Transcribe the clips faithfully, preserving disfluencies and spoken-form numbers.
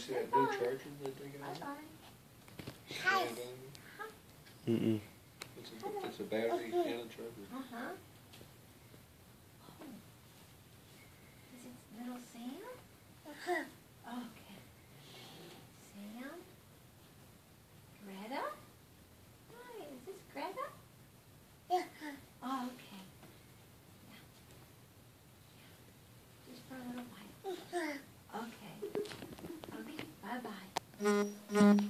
see that new charger that they got? Hi. Mm-mm. It's a, it's a battery Okay. and a charger. Uh-huh. Oh. Is it little Sam? Uh-huh. Okay. Sam? Greta? Hi, is this Greta? Yeah. Oh, okay. Yeah. Yeah. Just for a little while. Uh-huh. Okay. Okay, bye-bye. Okay.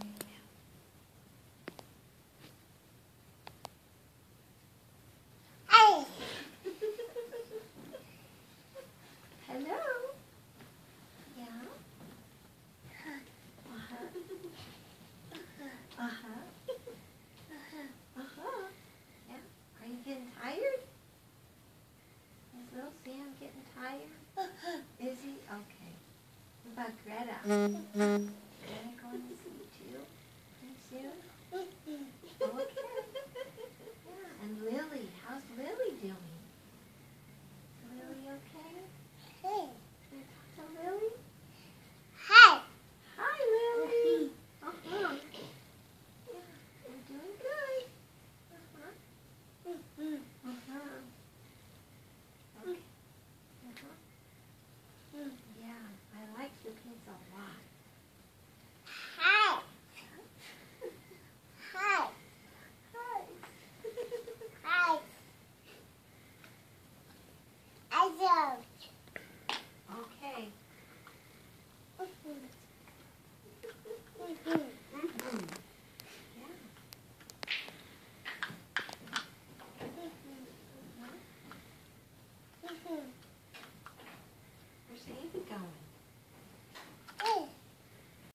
Hey. Hello? Yeah? Uh-huh. Uh-huh. Uh-huh. Yeah. Are you getting tired? Is little Sam getting tired? Uh-huh. Is he? Okay. What about Greta? Greta going to sleep too? Pretty soon? Okay. Yeah. And Lily, how's Lily doing? Is Lily okay? Hey.